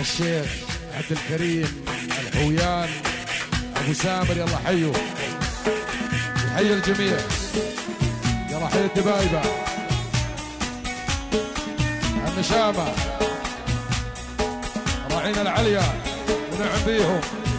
الشيخ عبد الكريم الحويان ابو سامر، يلا حيوا، يحيي الجميع، يلا حي الدبايبه، النشامه، راعينا العليا ونعم بيهم.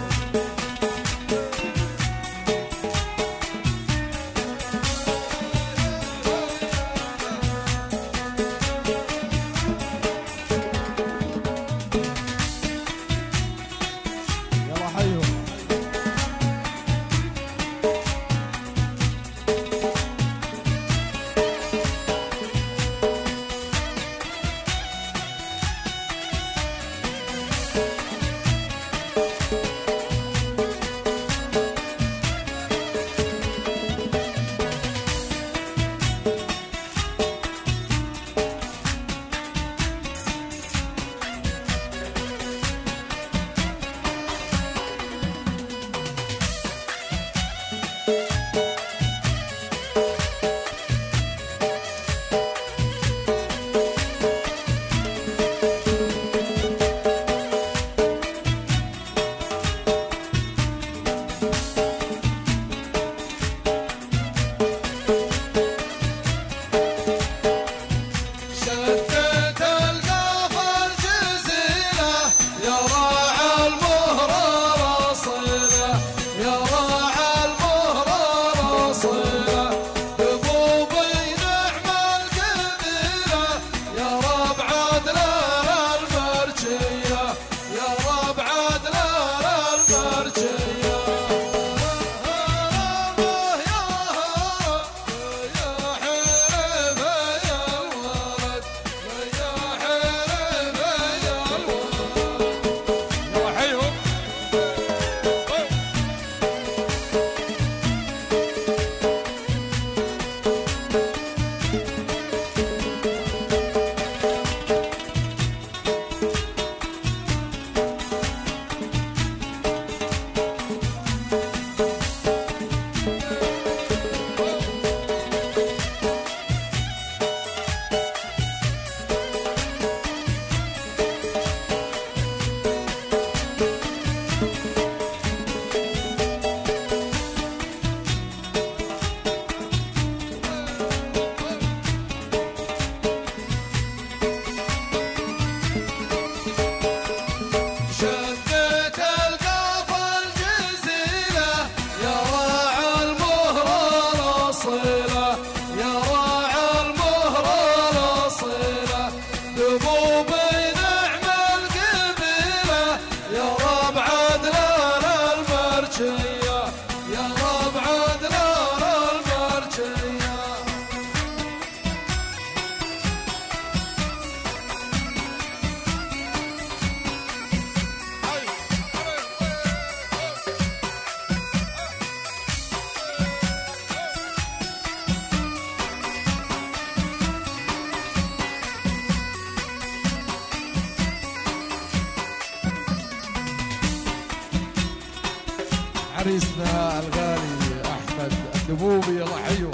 عريسنا الغالي احمد الدبوبي، يلا حيوا.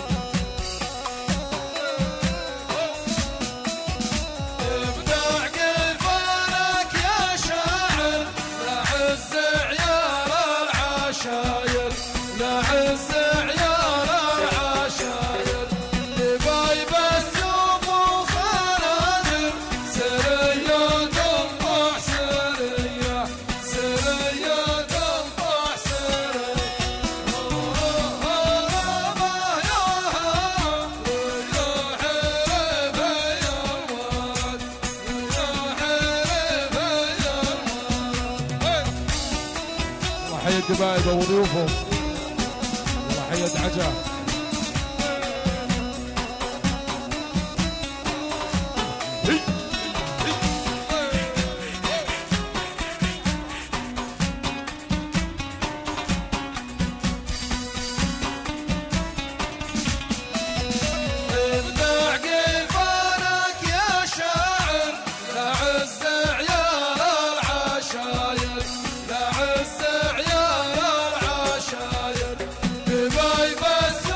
ابدع قفانك يا شاعر، لعز عيال العشاير، لعز عيال العشاير، دبايب السيوف وخناجر، سرية تنطع سرية، سرية تنطع سرية. حي الدبايبه وضيوفهم، يلا حي الدعجه. ابدع قفانك يا شاعر، لعز عيال العشاير، لعز عيال العشاير، دبايب السيوف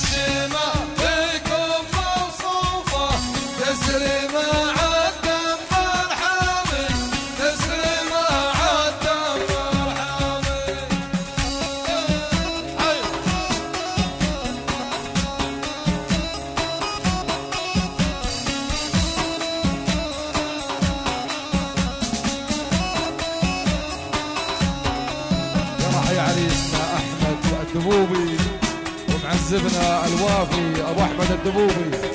الشمة فيكم موصوفة تسري مع الدم الحامي تسري مع الدم الحامي. يلا يا عريسنا احمد الدبوبي ومعزبنا الوافي ابو احمد الدبوبي.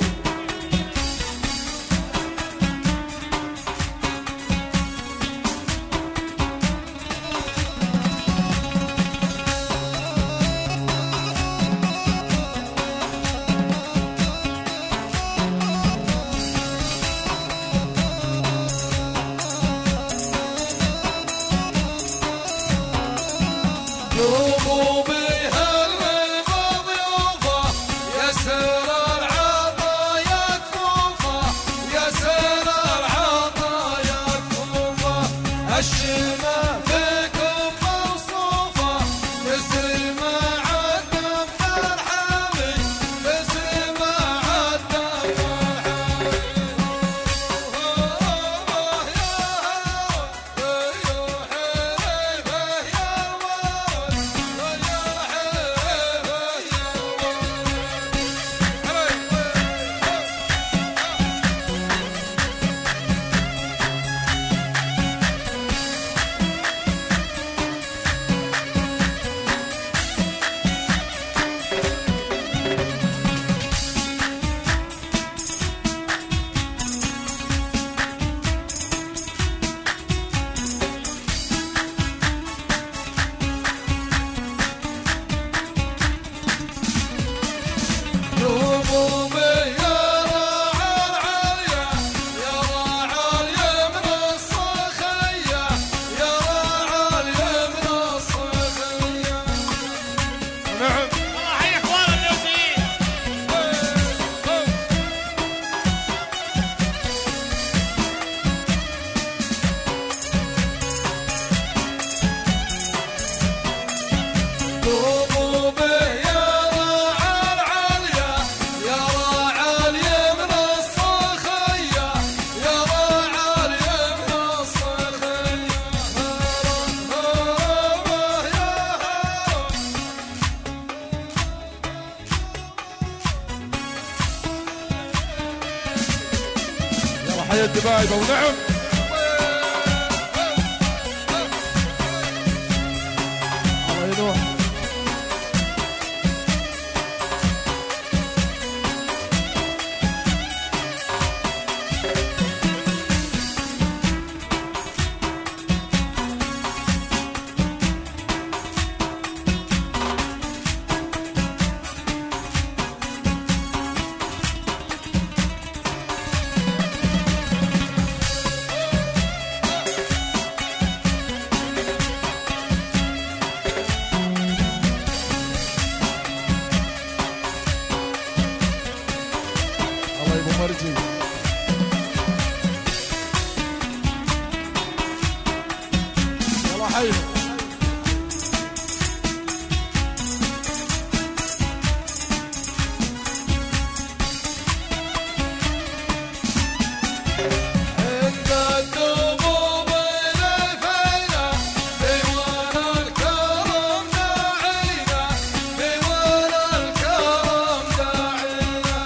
ذوقوا بها المضيوفة يسر العطايا كفوفة يسر العطايا كفوفة. الشمة فيكم موصوفة تسري مع الدم الحامي تسري مع الدم الحامي. ذوقوا بها راعى العليا يا راعى اليمن الصخية يا راعى اليمن الصخية. نعم حي اخوان اللوزيين. ذوقوا بها راعى العليا يا راعى اليمن الصخية يا راعى اليمن الصخية. يلا حي الدبايبه ونعم. الله ينوح. الله يبو مرجي. يلا حي عند الدبوب لفينا ديوان الكرم داعينا ديوان الكرم داعينا.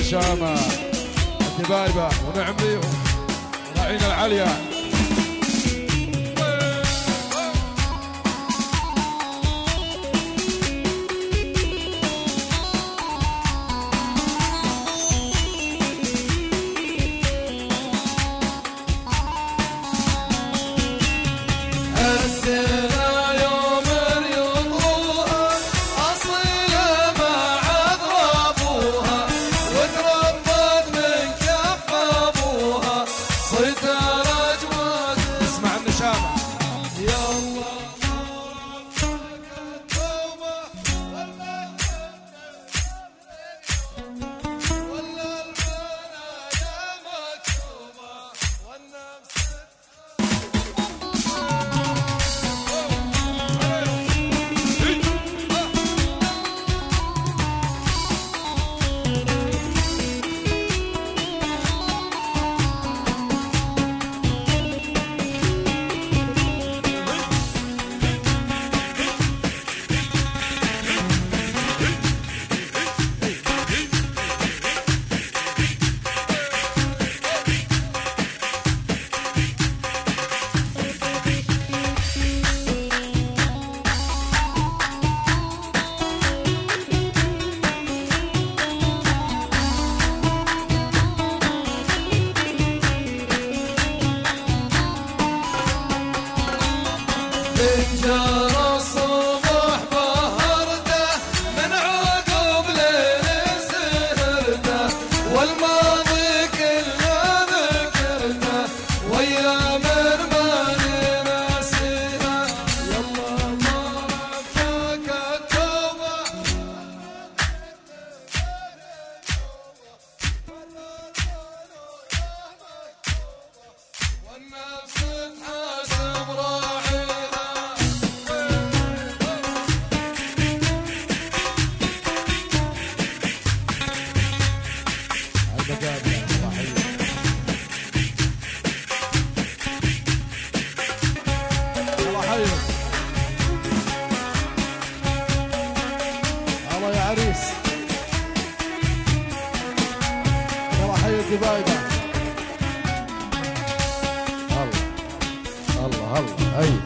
النشامة الدبايبة ونعمي وراعينا العالية. الله يا عريس، يلا حي الدبايبة. الله الله الله هي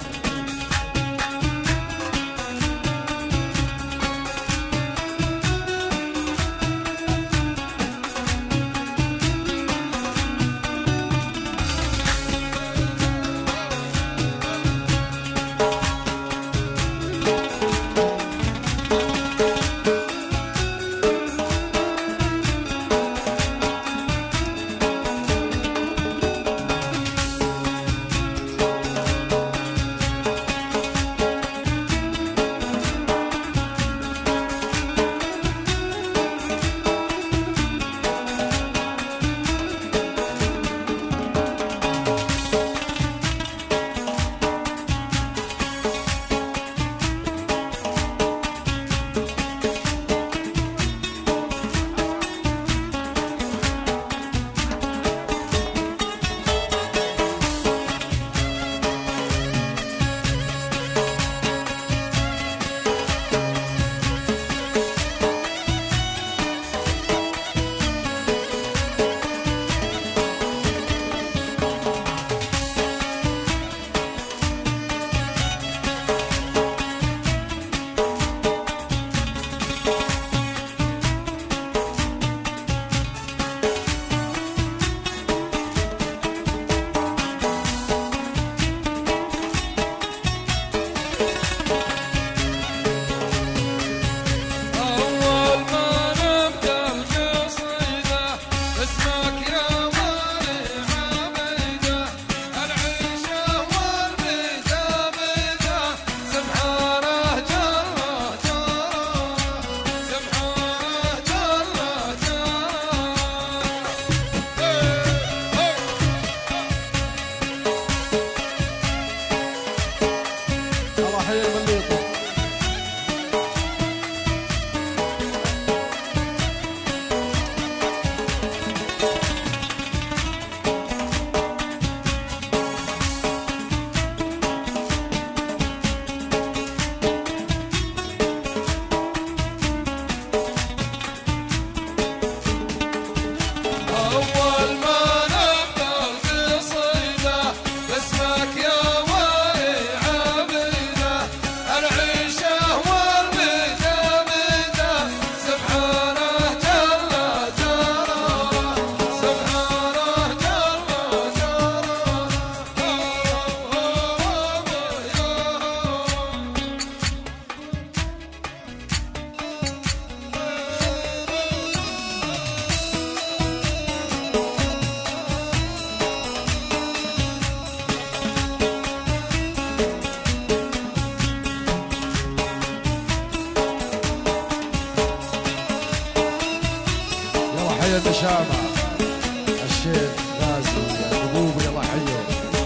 النشامة الشيخ غازي حبوبي الله يحييه.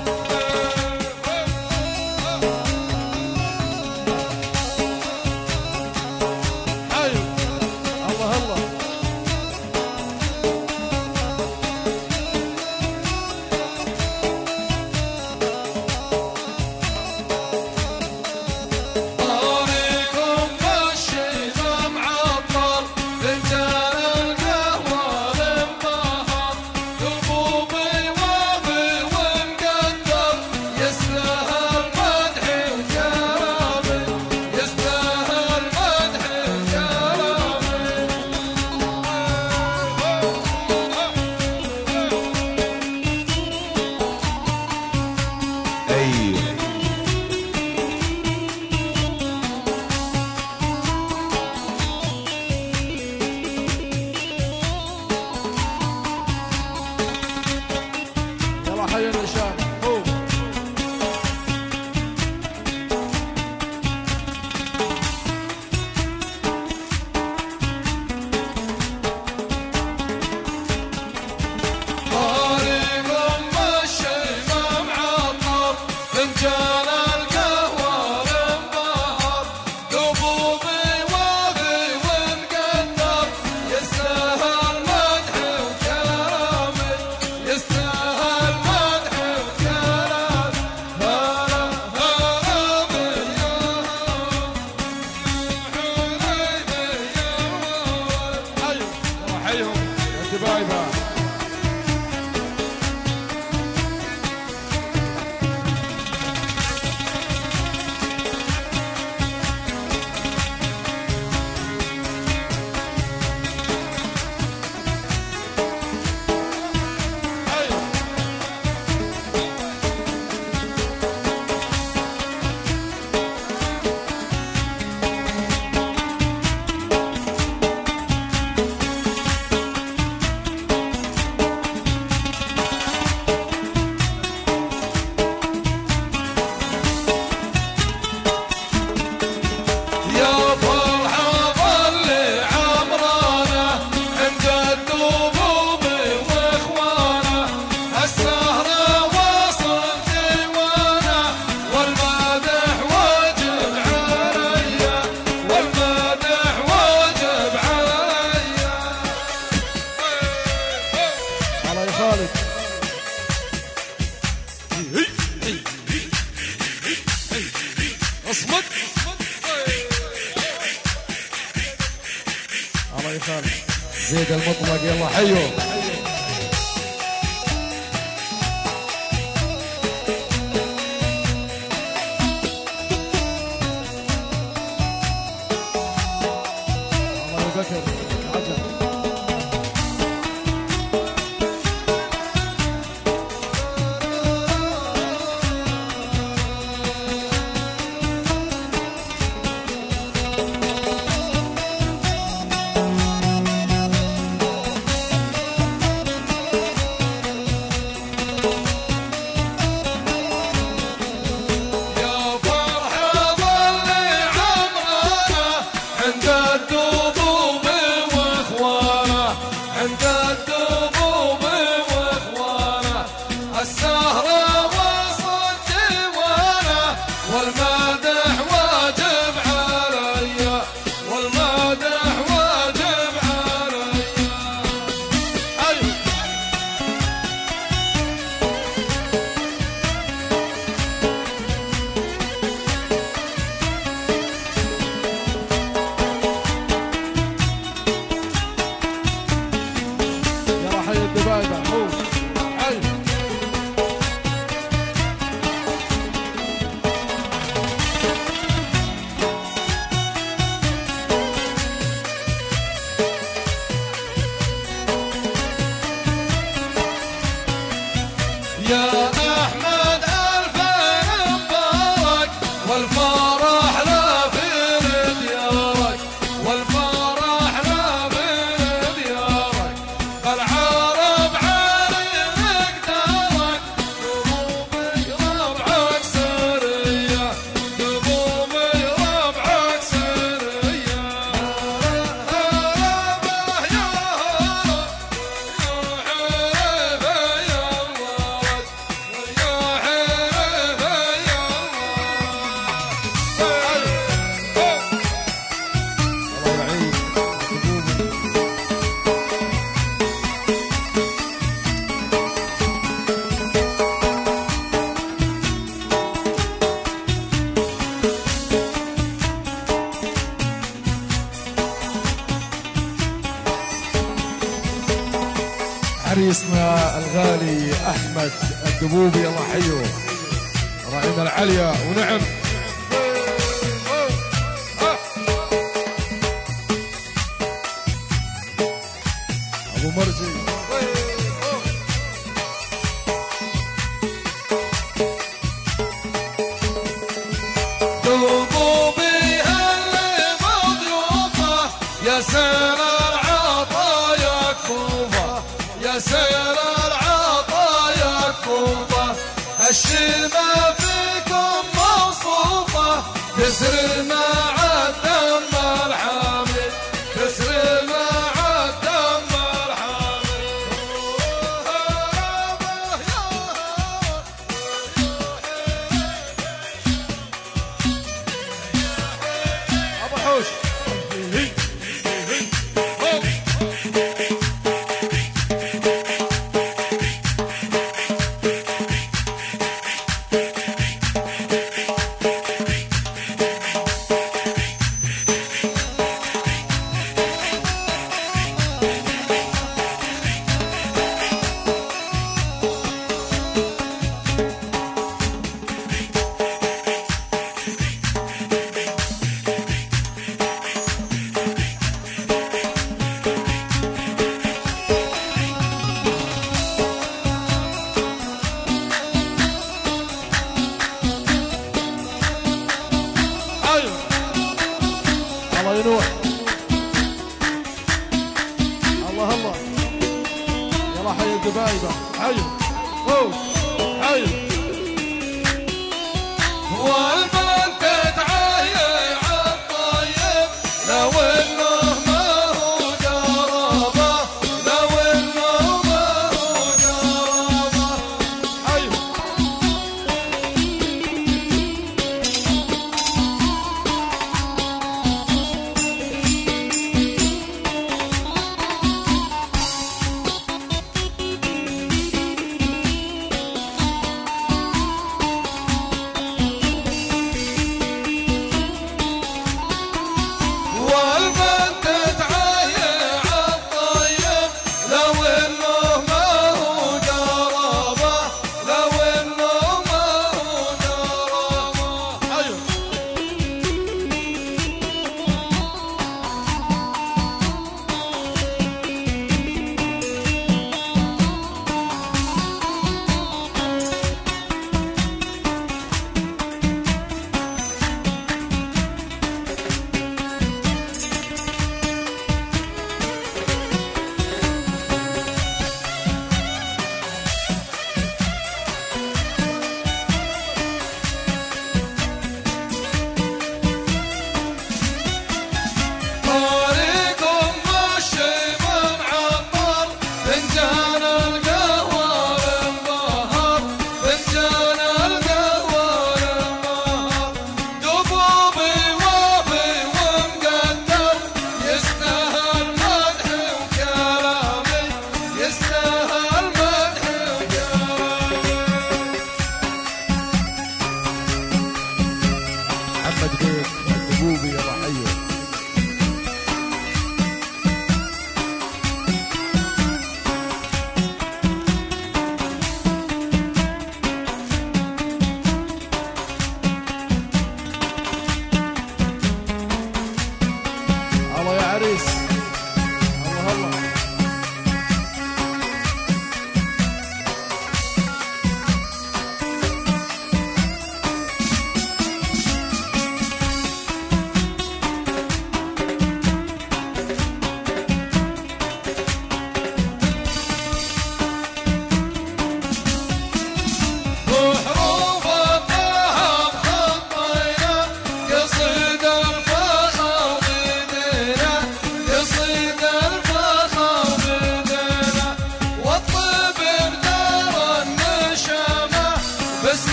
الله الله طريقكم مشينا معطر فنجان القهوة للنهر قلوبي وافي ومقدر يستاهل مدحي وكرامي يستاهل مدحي وكرامي. يلا حي النشامة قوم. طريقكم مشينا معطر فنجان القهوة للنهر قلوبي وافي ومقدر يستاهل مدحي وكرامي يستاهل مدحي وكرامي. هلا هلا باليوم يلا حيهم الدبايبة. يا فرحة ظلي عمرانة عند الدبوب واخوانه السهرة وصل ديوانه والمدح واجب عليا والمدح واجب عليا. على يا خالد. اصمت على يا خالد. زيد المطلق يلا حيو. الله يا بكر عجل. يا فرحة ظلي عمرانة عند الدبوب واخوانه عند الدبوب واخوانه السهرة وصل ديوانه والمدح واجب عليا والمدح واجب عليا. أيوه يلا حي الدبايبة قوم. حي. يا أحمد ألفين مبارك والفرح لا في ديارك والفرح لا في ديارك العرب عارفك دارك دبوبي ربعك سرية دبوبي ربعك سرية. هلا هلا يا عريسنا الغالي احمد الدبوبي الله حيه راعينا العليا ونعم ابو مرزي دبوبي اللي مضيوفه يا سير العطايا كوفه يا سير العطايا كوفه الشيمه فيكم موصوفه تسري مع الدم الحامد تسري مع الدم الحامد ابو حوش الله ينور الله الله يلا حي الدبايبة حي أوه حي والبنت تعايع الطيب لو انه ما هو جرابه لو انه ما هو جرابه حي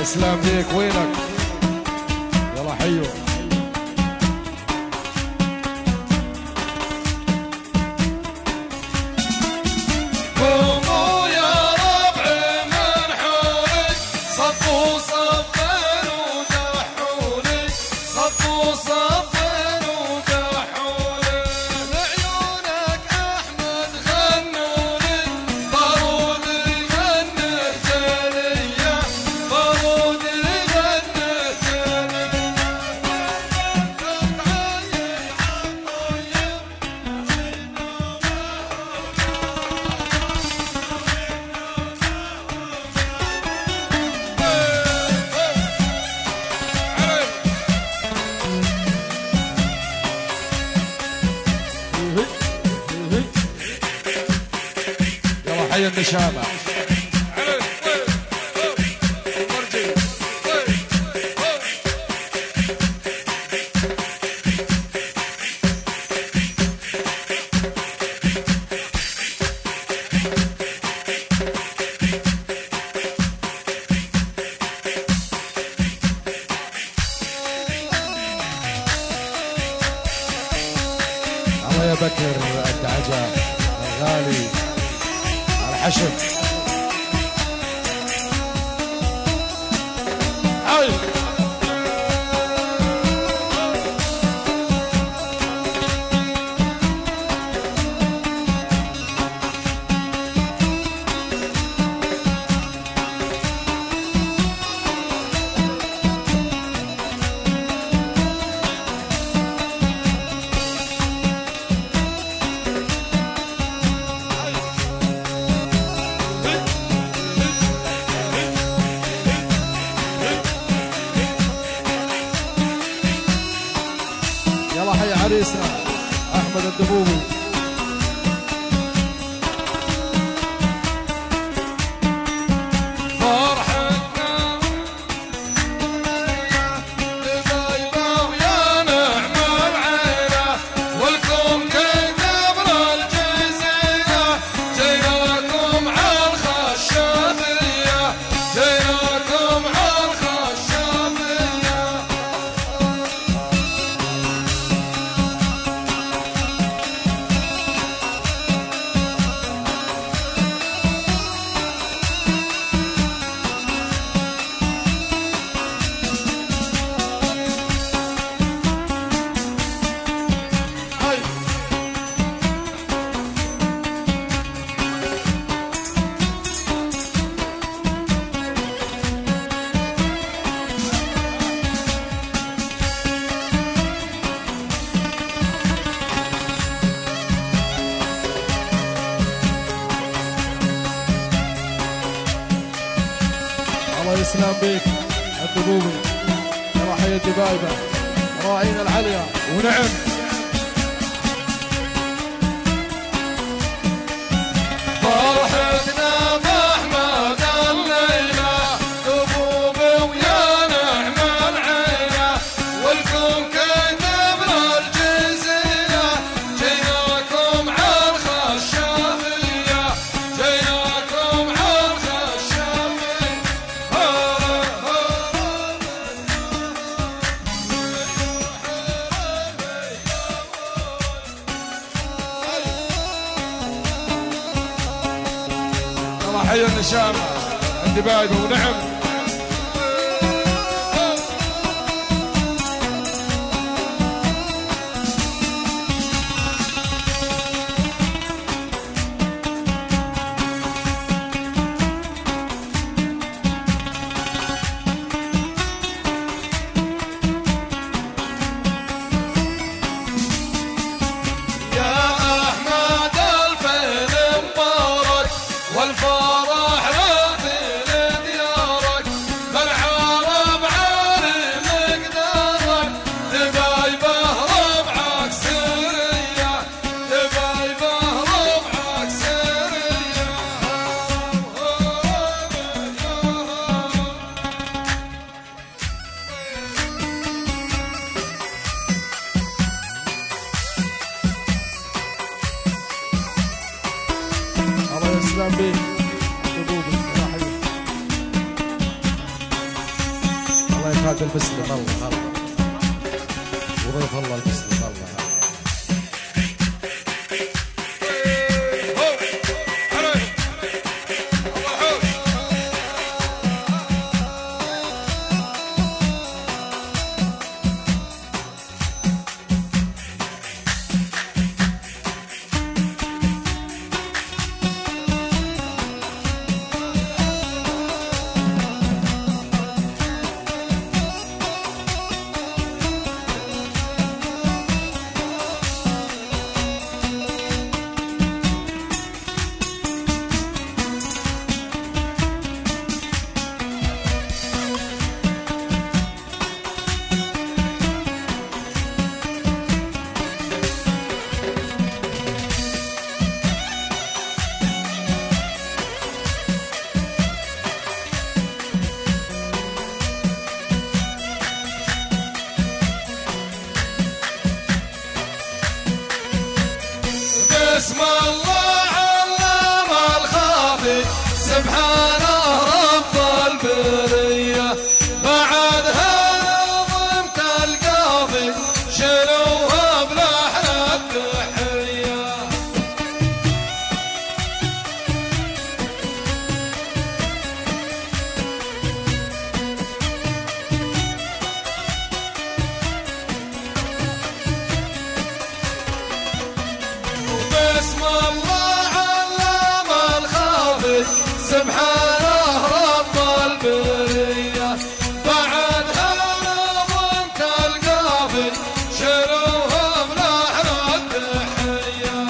يسلم بيك وينك يلا حيو قوموا يا ربع من حولك صفوا صفين ودحولك صفوا صفين ودحولك لعيونك احمد غنولك بارود يغني جليه بارود يغني جليه يلا حي النشامة الله يا بكر الدعجة الغالي الحشم حي يلا حي عريسنا احمد الدبوبي فرحتنا دبيبة ويا نعم العيلة والكم كقبر الجزيرة جيناكم عالخشافية جيناكم عالخشافية حي الله يسلم بيك الدبوبي يلا حي الدبايبة راعينا العليا ونعم فرحتنا بأحمد الليلة دبوب ويا نعم العيلة والكم كقبر الجزيرة جيناكم عالخشافية جيناكم عالخشافية يلا حي النشامة عندي بايبة ونعم يا أحمد الفيل مبارك والفرح رافل ديارك بالعرب عالي مقدارك دبايبه ربعك سرية دبايبه ربعك سرية الله يسلم بيك الدبوبي يلا حي هذا المسلم الله وضيف الله المسلم الله. بسم الله علام الخافي سبحانه رب البرية بعدها ضمت القافي شلوها بلحن التحية. بسم الله علام الخافي سبحانه رب البرية بعدها ضمت القافي شلوها بلحن التحية.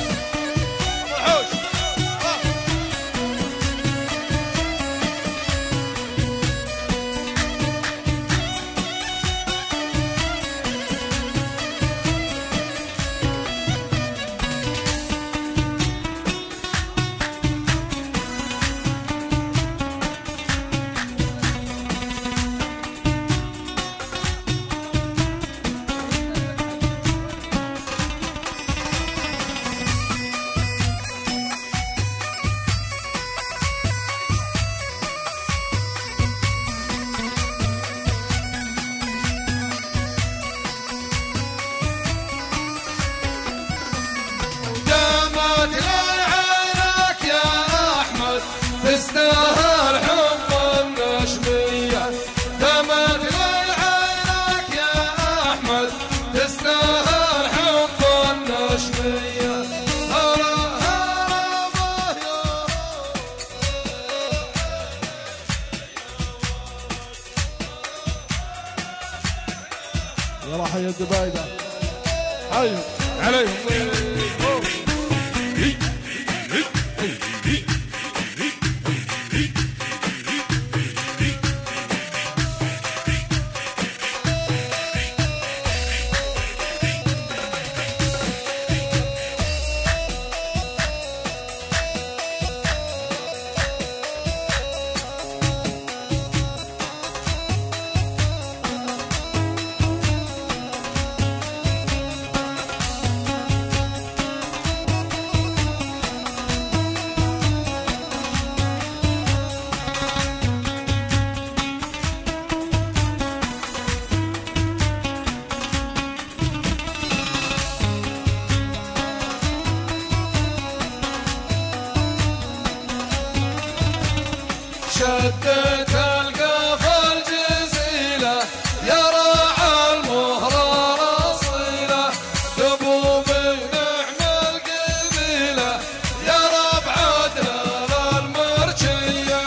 دامت لعينك يا أحمد تستاهل حب النشمية. دامت لعينك يا أحمد تستاهل حب النشمية. هلا هلا يلا حي الدبايدة حي عليهم. شدت القفا الجزيلة يا راعى المهرة الأصيلة دبوبي نعم القبيلة يا ربع عدنان المرجية.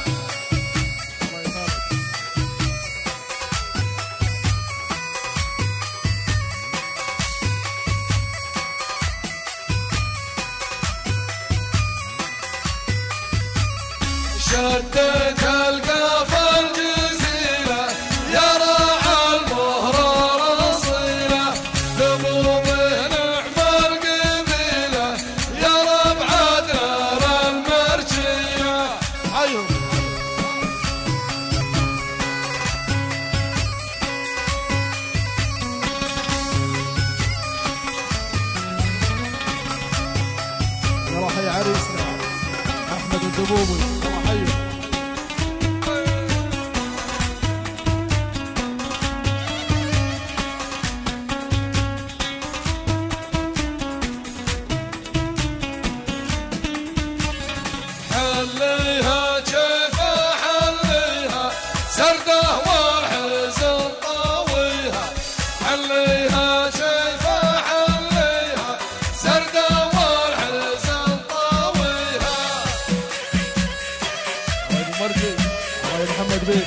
شدت القفا الجزيلة يا راعى المهرة الأصيلة دبوبه نعم القبيلة يا ربع عدنان المرجية. حيهم يلا حي عريسنا أحمد الدبوبي يلا حي. حليها شيفة حليها سردة والحزن طاويها. ابو مرجي الله محمد بيه.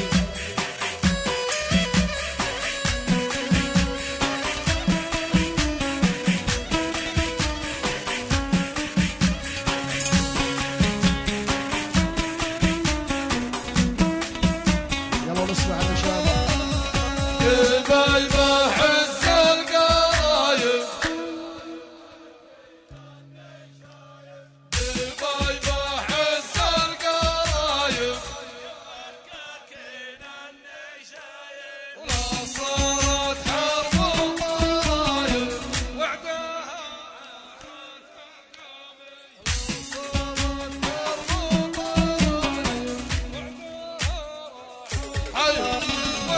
يلا نسمع النشامة. البايبة حز القرايب البايبة حز القرايب ولا صارت حرب وضرايب وعدها صارت حرب وضرايب وعدها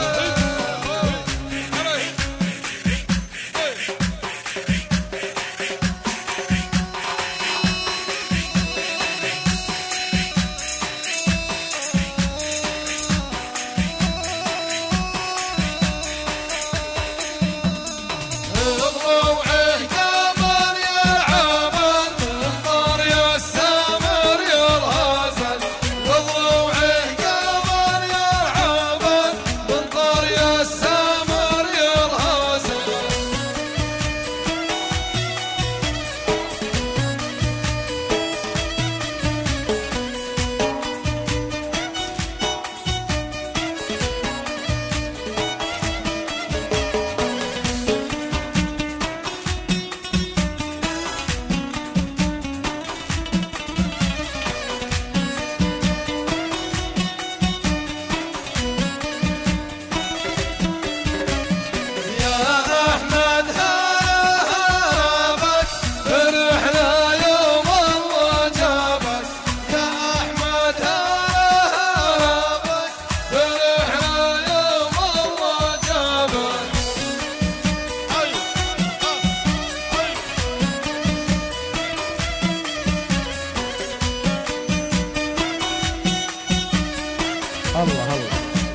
الله الله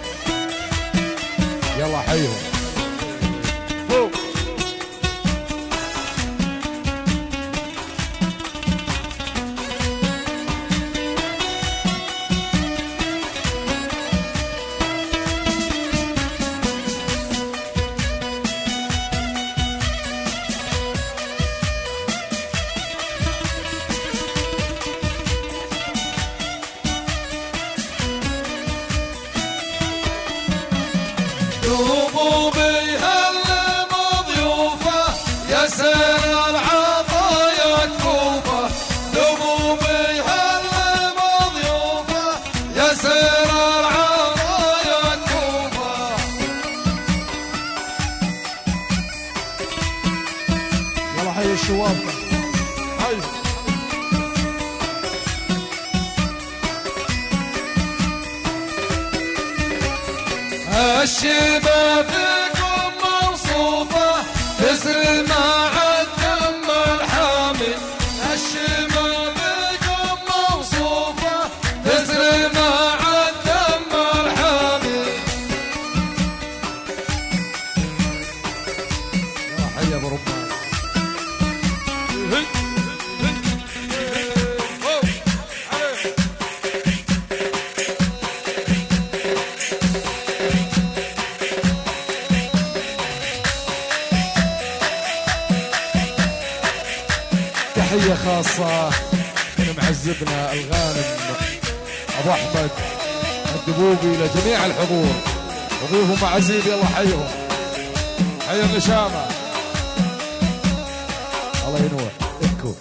يلا حيهم. دوبوا بيها المضيوفة يا سير العطايا كوفة. دوبوا بيها المضيوفة يا سير العطايا كوفة. يلا حي الشواب. حي الشيبة فيكم موصوفة تسري مع الدم الحامي. الشيبة فيكم موصوفة تسري مع الدم الحامي. يلا حي ابو رمان. تحية خاصة من معزبنا الغانم أبو أحمد الدبوبي لجميع الحضور وضيوفهم عزيز. يلا حيهم. حي النشامة. الله ينور. اكو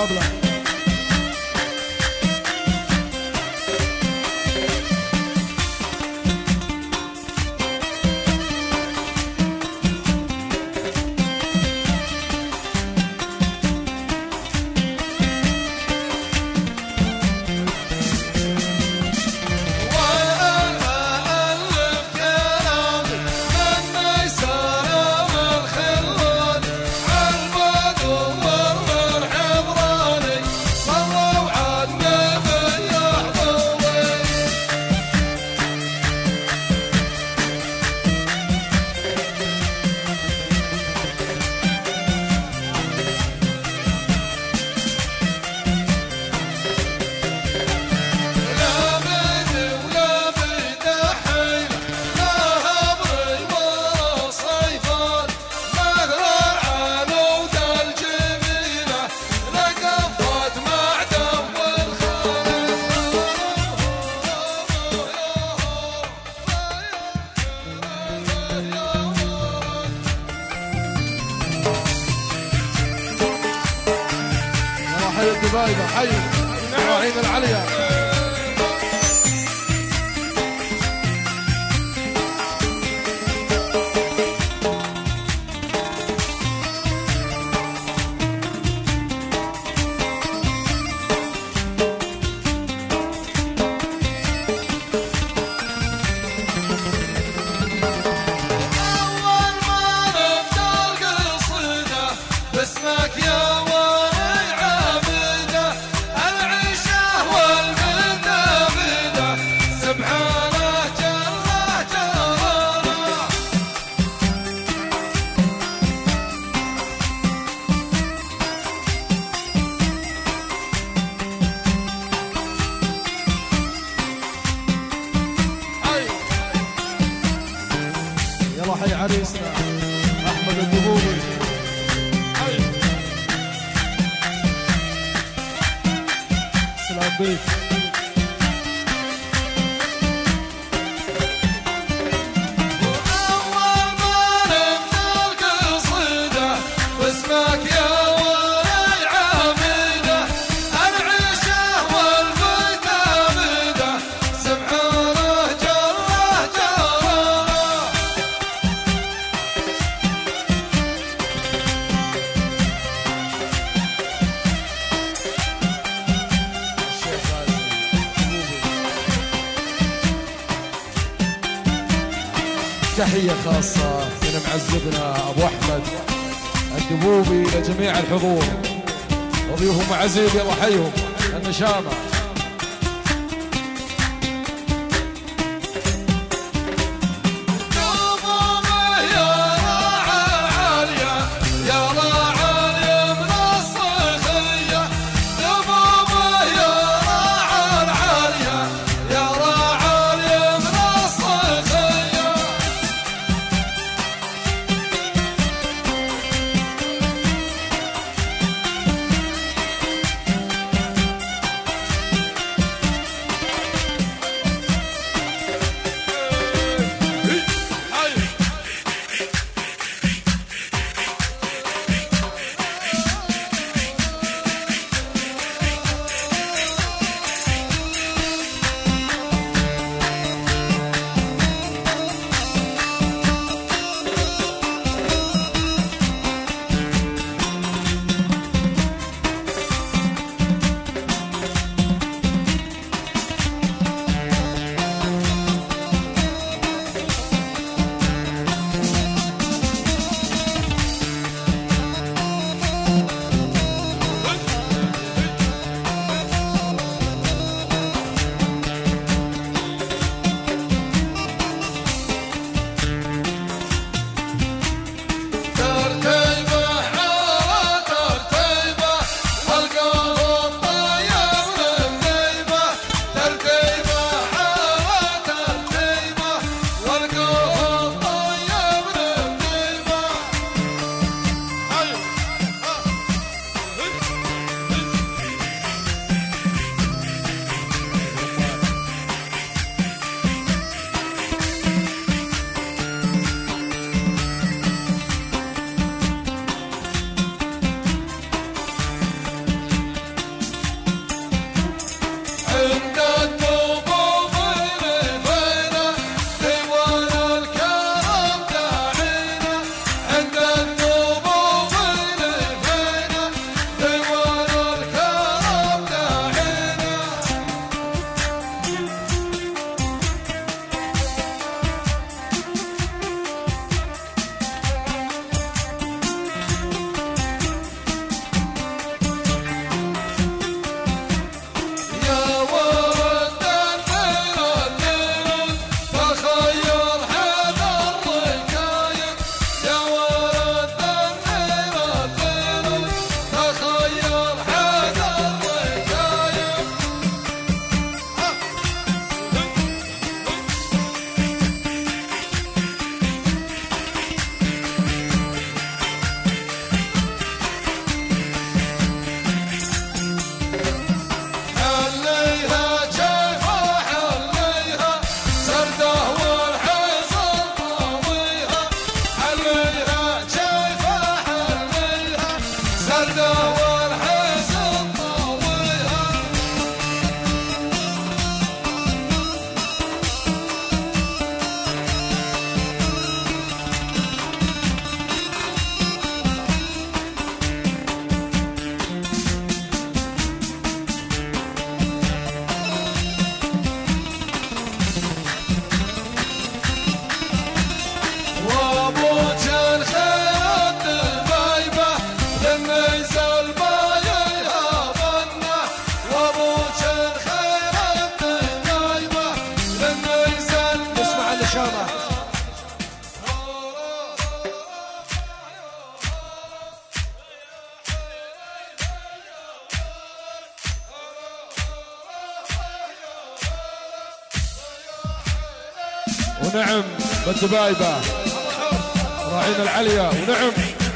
مقابله. حي الدبايبة، حي العين العليا. حي عريسنا احمد الدبوبي. سلام بيك. تحية خاصة من معزبنا أبو أحمد الدبوبي لجميع الحضور وضيوفهم عزيز، يلا حيهم النشامة. ونعم بالدبايبة راعينا العليا ونعم.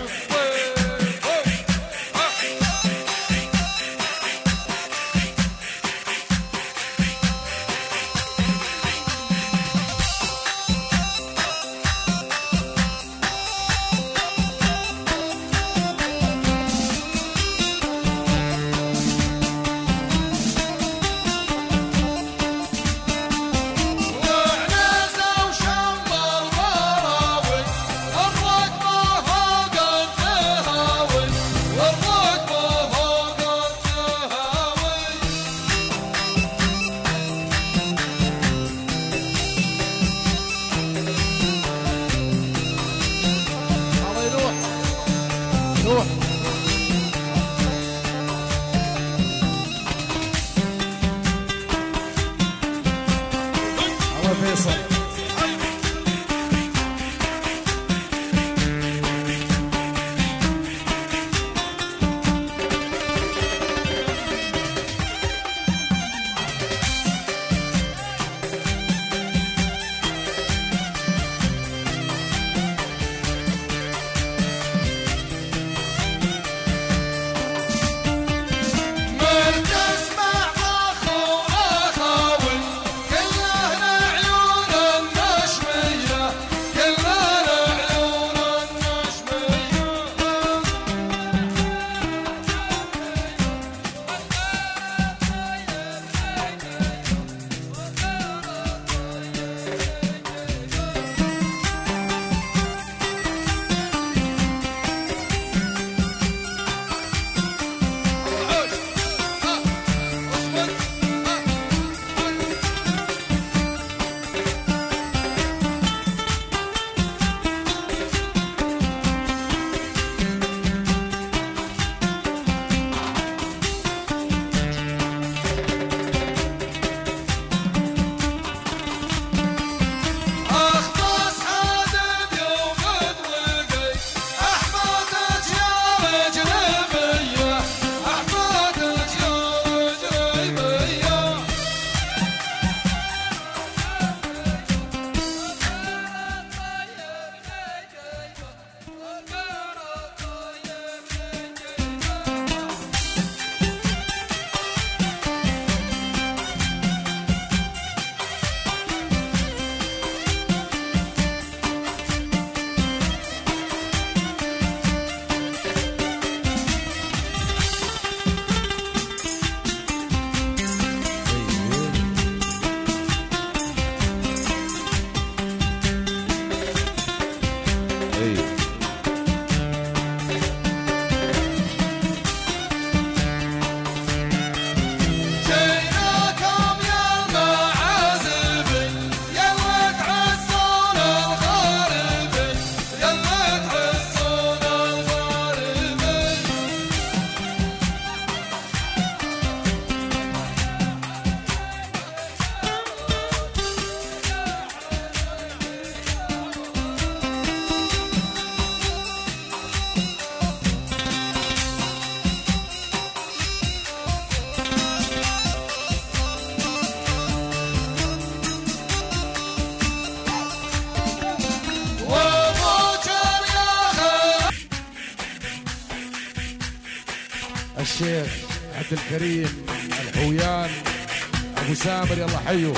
الشيخ عبد الكريم الحويان ابو سامر، يلا حيوا،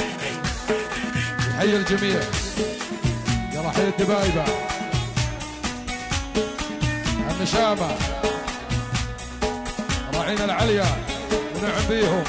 يحيي الجميع، يلا حي الدبايبه، النشامه، راعينا العليا ونعم بيهم.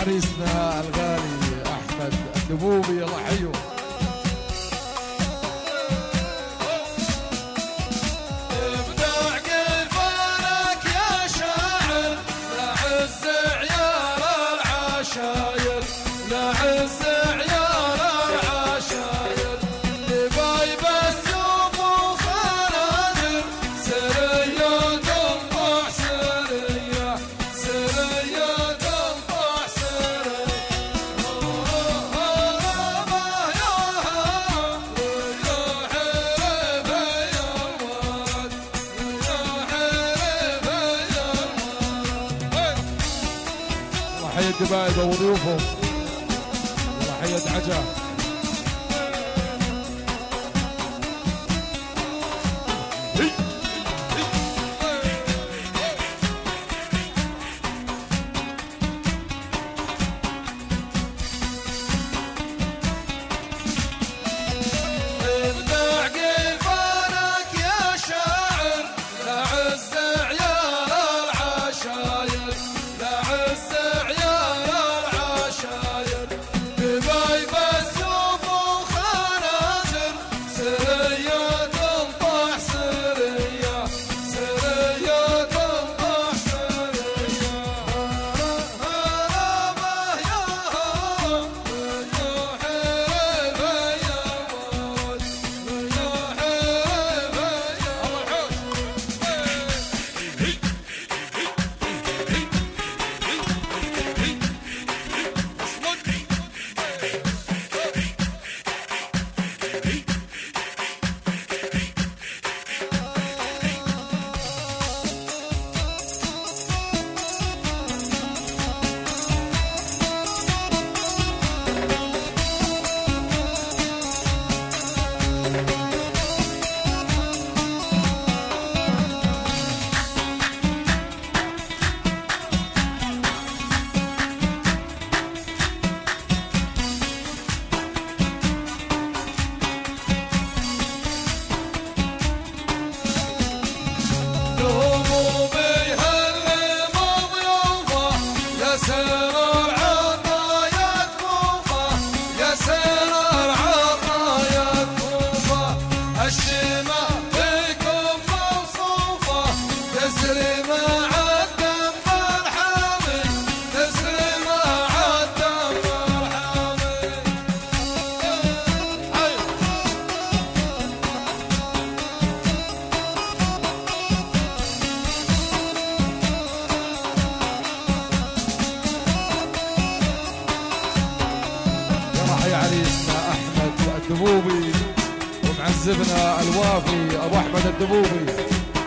عريسنا الغالي احمد الدبوبي، الله حيه. حي الدبايبة وضيوفهم، حي الدعجة. عريسنا احمد الدبوبي ومعزبنا الوافي ابو احمد الدبوبي.